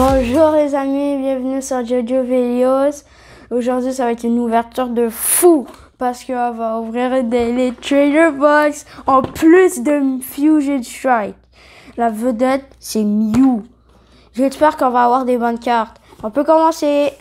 Bonjour les amis, bienvenue sur Jojo Videos. Aujourd'hui ça va être une ouverture de fou parce qu'on va ouvrir les Trader Box en plus de Fusion Strike. La vedette c'est Mew. J'espère qu'on va avoir des bonnes cartes. On peut commencer.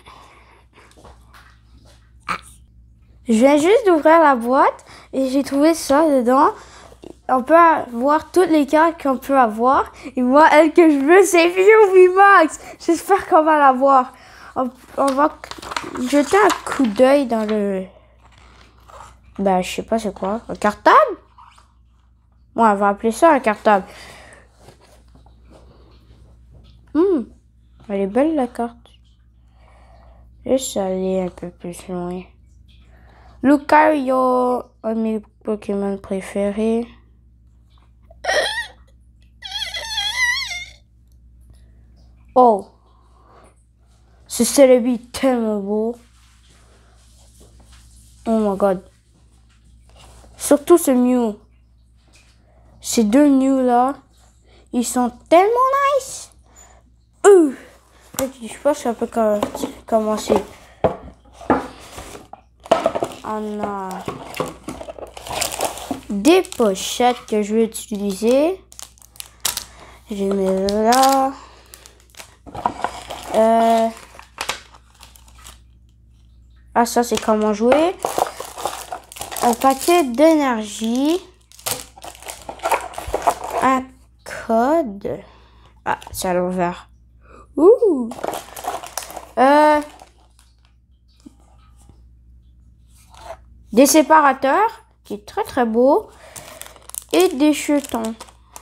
Je viens juste d'ouvrir la boîte et j'ai trouvé ça dedans. On peut avoir toutes les cartes qu'on peut avoir. Et moi, elle que je veux, c'est Mew VMAX. J'espère qu'on va l'avoir. On va jeter un coup d'œil dans le... Ben, je sais pas c'est quoi. Un cartable? Ouais, on va appeler ça un cartable. Elle est belle la carte. Juste aller un peu plus loin. Lucario, un de mes Pokémon préférés. Oh, ce Celebi est tellement beau. Oh my god. Surtout ce Mew. Ces deux Mew là, ils sont tellement nice. Je pense qu'on peut commencer. On a des pochettes que je vais utiliser. Je les mets là. Ah, ça c'est comment jouer. Un paquet d'énergie. Un code. Ah, c'est à l'envers. Ouh. Des séparateurs, qui est très très beau. Et des jetons.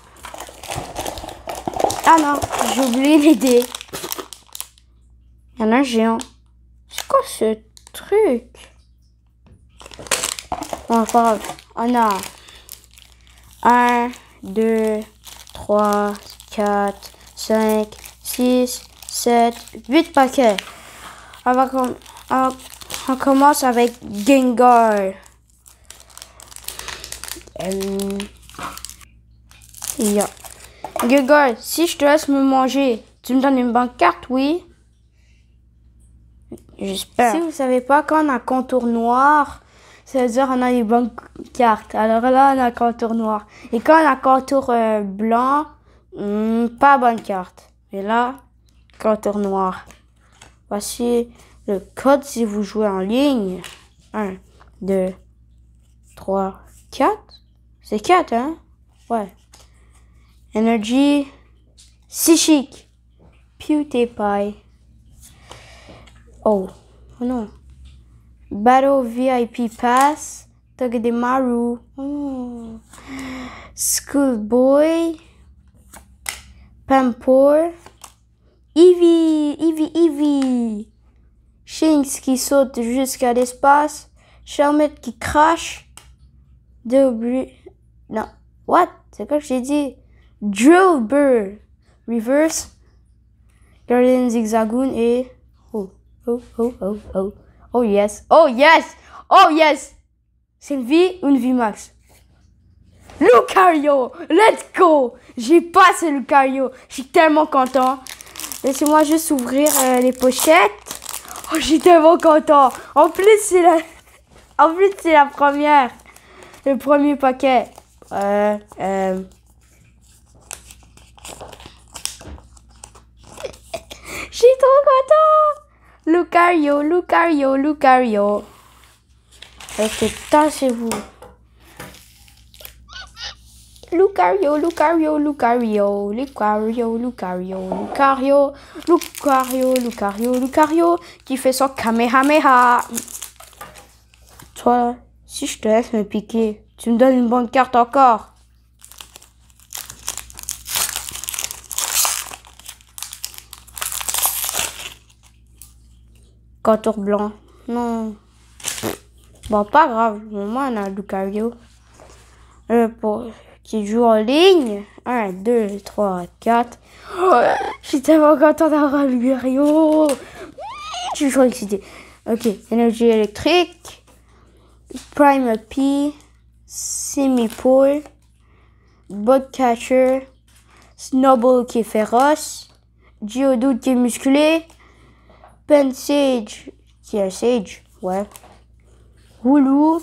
Ah non, j'ai oublié les dés. Il y en a un géant. C'est quoi ce truc? Bon, pas grave. On a 1, 2, 3, 4, 5, 6, 7, 8 paquets. On commence avec Gengar. Yeah. Gengar, si je te laisse me manger, tu me donnes une bonne carte, oui? J'espère. Si vous savez pas, quand on a contour noir, ça veut dire qu'on a les bonnes cartes. Alors là, on a contour noir. Et quand on a contour blanc, pas bonne carte. Et là, contour noir. Voici le code si vous jouez en ligne. 1, 2, 3, 4. C'est 4, hein? Ouais. Energy. Psychique. PewDiePie. Oh non. Battle VIP Pass. Togedemaru. Oh. Schoolboy. Pampor. Eevee. Shinx qui saute jusqu'à l'espace. Charmette qui crache. Non. What? C'est quoi que j'ai dit? Drillbur. Reverse. Guardian Zigzagoon et... Oh yes. C'est une vie ou une vie max? Lucario. Let's go. J'ai passé Lucario. Je suis tellement content. Laissez-moi juste ouvrir les pochettes. Oh, je suis tellement content. En plus, c'est la première. Le premier paquet. Je suis trop content. Lucario. Ok, tassez-vous. Lucario. Qui fait son Kamehameha. Toi, si je te laisse me piquer, tu me donnes une bonne carte encore. Contour blanc. Non. Bon, pas grave. Moi, on a Lucario. Qui joue en ligne. 1, 2, 3, 4. Oh, je suis tellement content d'avoir Lucario. Je suis trop excitée. Ok. Énergie électrique. Prime P. Simipour. Bugcatcher. Snowball qui est féroce. Geodude qui est musclé. Pensage qui est un Sage. Ouais. Wooloo.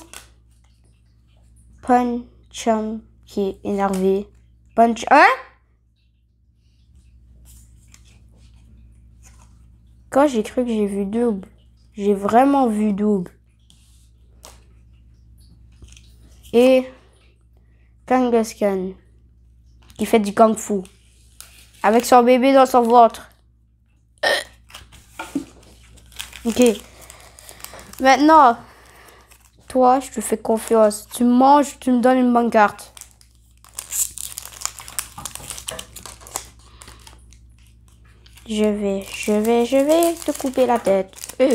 Pancham qui est énervé. Punch. Hein? Quand j'ai cru que j'ai vu double. J'ai vraiment vu double. Et Kangaskhan qui fait du kung fu avec son bébé dans son ventre. Ok. Maintenant, toi, je te fais confiance. Tu manges, tu me donnes une bonne carte. Je vais te couper la tête.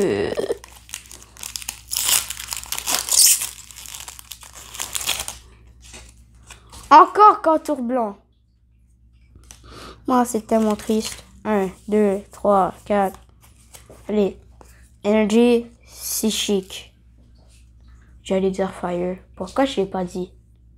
Encore contour blanc. Moi, c'est tellement triste. 1, 2, 3, 4. Allez. Énergie psychique. J'allais dire fire. Pourquoi je l'ai pas dit?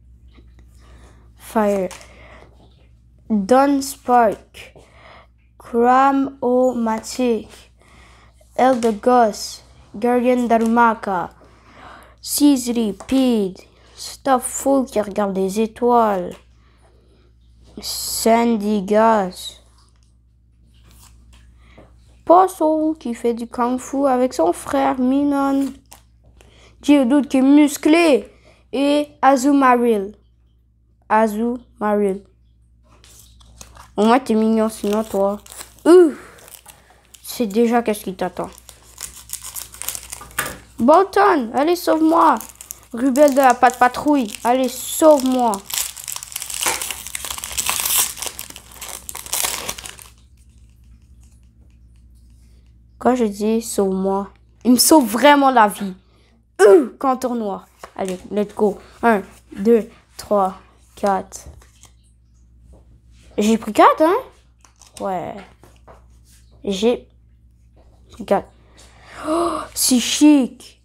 Fire. Dawn Spark. Cram-O-Matic. Eldegoss. Guardian Darumaka. Caesary. Pid. Stufful qui regarde des étoiles. Sandy Gas. Posso qui fait du kung fu avec son frère Minon. Geodude qui est musclé. Et Azumarill. Azumarill. Au moins t'es mignon sinon toi. C'est déjà qu'est-ce qui t'attend. Bolton, allez sauve-moi. Rubel de la patte patrouille, allez sauve-moi. Quand je dis sauve-moi, il me sauve vraiment la vie. Contour noir. Allez, let's go. 1, 2, 3, 4. J'ai pris 4, hein? Ouais. J'ai 4. Oh, c'est chic.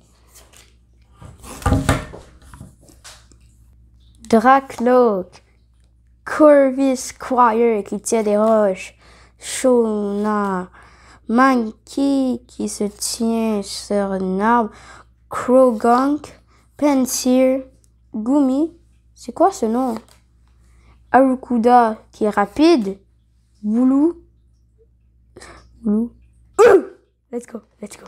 Dracloak. Corvus Squire qui tient des roches. Shona. Mankey qui se tient sur un arbre. Krogunk. Pensir. Gumi. C'est quoi ce nom? Arukuda qui est rapide. Wooloo. Let's go.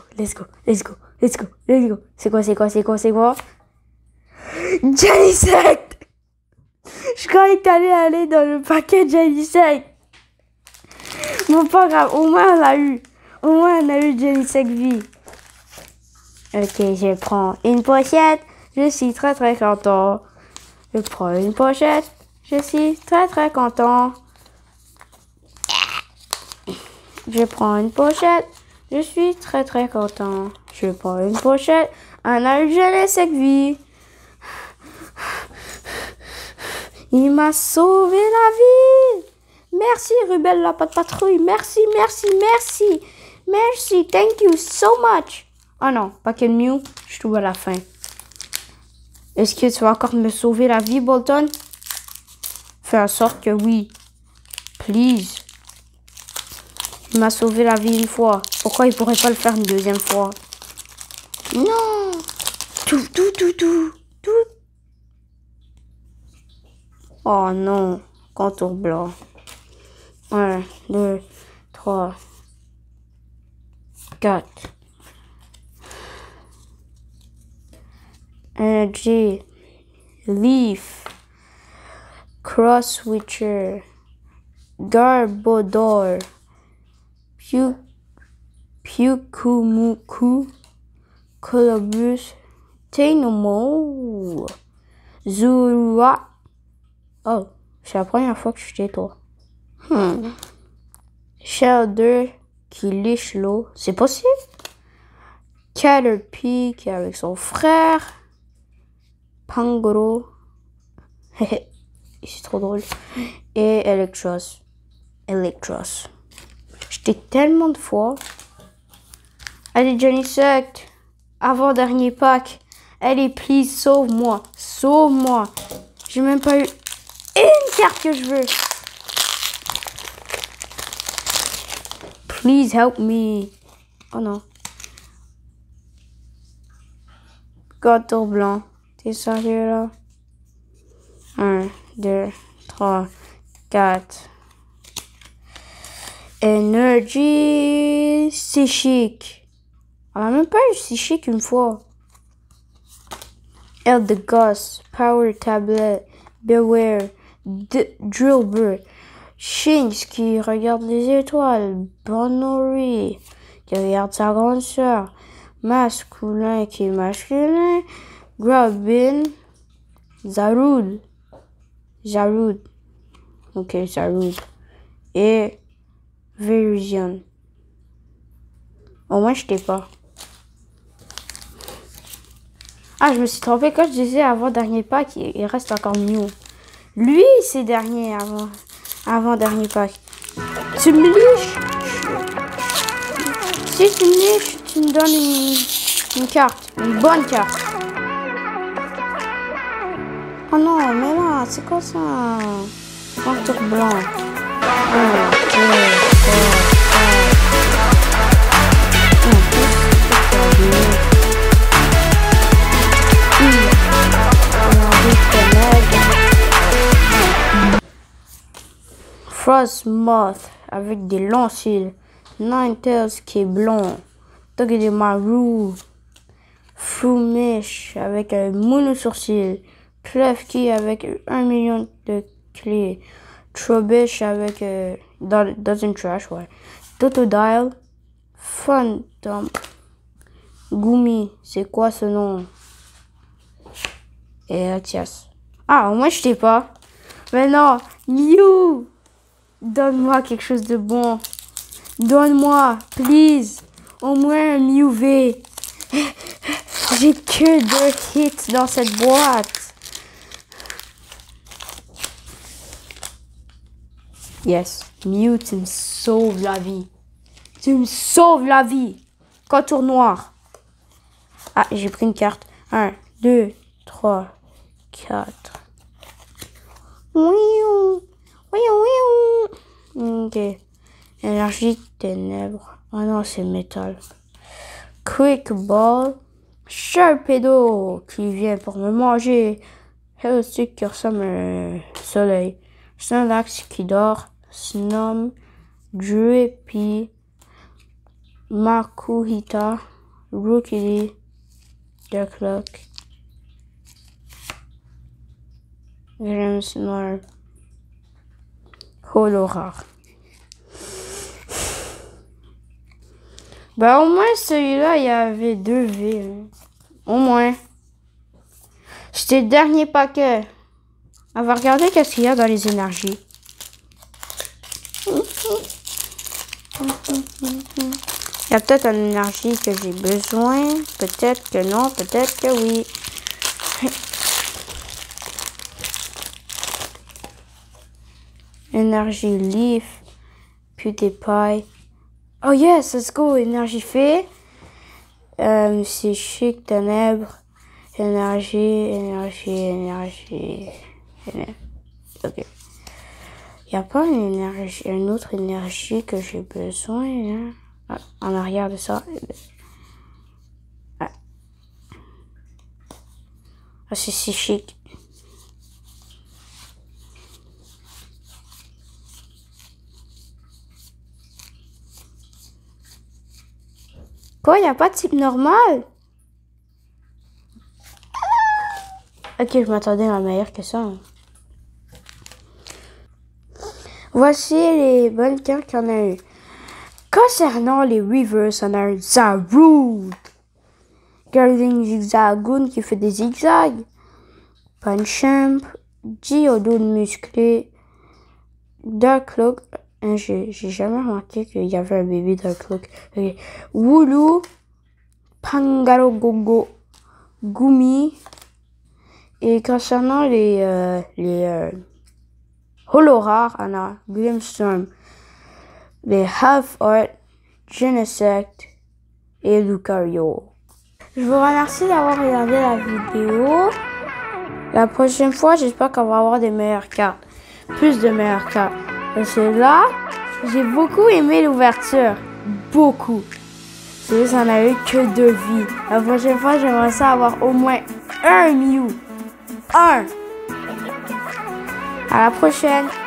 C'est quoi? Genesect. Je croyais que t'allais aller dans le paquet Genesect. Bon, pas grave. Au moins, on l'a eu. Au moins, on a eu Genesect vie. Ok, je prends une pochette. Je suis très content. Je prends une pochette. Je suis très content. Je prends une pochette. Je suis très content. Je prends une pochette. On a eu Genesect vie. Il m'a sauvé la vie. Merci Rubel la patte patrouille. Merci. Thank you so much. Oh non, paquet de Mew. Je trouve à la fin. Est-ce que tu vas encore me sauver la vie, Bolton? Fais en sorte que oui. Please. Il m'a sauvé la vie une fois. Pourquoi il pourrait pas le faire une deuxième fois? Non. Tout. Oh non. Contour blanc. 1, 2, 3, 4. Energy. Leaf. Cross Witcher. Garbodor. Pyukumuku. Colobus. Teinomo. Zurua. Oh, c'est la première fois que je suis chez toi. Shelder qui liche l'eau. C'est possible? Caterpie qui est avec son frère. Pangoro. C'est trop drôle. Et Electros. J'étais tellement de fois. Allez, Genesect. Avant-dernier pack. Allez, please, sauve-moi. J'ai même pas eu une carte que je veux. Please help me. Oh non. Contour blanc. T'es sérieux là? 1, 2, 3, 4. Energy psychique. On a même pas eu psychique une fois. El the Ghost, Power Tablet, Beware, Drillbur, Shinx qui regarde les étoiles, Bonori qui regarde sa grande sœur, Masculin qui est masculin, Grabin, Zarude, ok Zarude, et Virizion. Au moins je t'ai pas. Ah, je me suis trompée quand je disais avant dernier pack, il reste encore Mew. Lui, c'est dernier avant dernier pack. Tu me liches. Si tu me liches, tu me donnes une carte, une bonne carte. Oh non, mais là, c'est quoi ça? Contour blanc. 1, 2, 3, 4. Frostmoth avec des longs cils. Ninetales qui est blond. Togedemaru. Frumish avec un mono-sourcil. Klefki avec 1 million de clés. Trubbish avec dans une trash, ouais. Totodile. Phantom. Gumi, c'est quoi ce nom? Et Atias. Ah, au moins je t'ai pas. Mais non, Mew! Donne-moi quelque chose de bon. Donne-moi, please. Au moins un Mew V. J'ai que 2 hits dans cette boîte. Yes, Mew, tu me sauves la vie. Tu me sauves la vie. Contour noir. Ah, j'ai pris une carte. 1, 2, 3, 4. Ok. Énergie ténèbres. Oh non, c'est métal. Quick Ball. Sharpedo qui vient pour me manger. Hellstick qui ressemble à un soleil. Snorlax qui dort. Snom. Drippy. Makuhita. Rookidee. Duckluck. Grimmsnarl. Holorar. Bah au moins celui-là il y avait 2 V. Hein. Au moins. C'était le dernier paquet. On va regarder qu'est-ce qu'il y a dans les énergies. Il y a peut-être une énergie que j'ai besoin. Peut-être que non. Peut-être que oui. Énergie Leaf. PewDiePie. Oh yes, let's go. Énergie Fée. C'est Chic Ténèbres. Énergie. Ok. Il n'y a pas une autre énergie que j'ai besoin. Hein? Ah, en arrière de ça. Ah, c'est si chic. Quoi, il n'y a pas de type normal? Ok, je m'attendais à meilleur que ça. Hein. Voici les bonnes cartes qu'on a eues. Concernant les Reavers, on a un Zarude. Guarding Zigzagoon qui fait des zigzags. Punchamp. Geodude musclé. Darklock. J'ai jamais remarqué qu'il y avait un bébé Darklock. Okay. Wooloo. Pangarogogo. Gumi. Et concernant les Holorar, on a Glimstorm, les Half-Art, Genesect et Lucario. Je vous remercie d'avoir regardé la vidéo. La prochaine fois, j'espère qu'on va avoir des meilleures cartes. Plus de meilleures cartes. Parce que là, j'ai beaucoup aimé l'ouverture. beaucoup. C'est juste qu'on a eu que 2 vies. La prochaine fois, j'aimerais ça avoir au moins un Mew. Un! À la prochaine!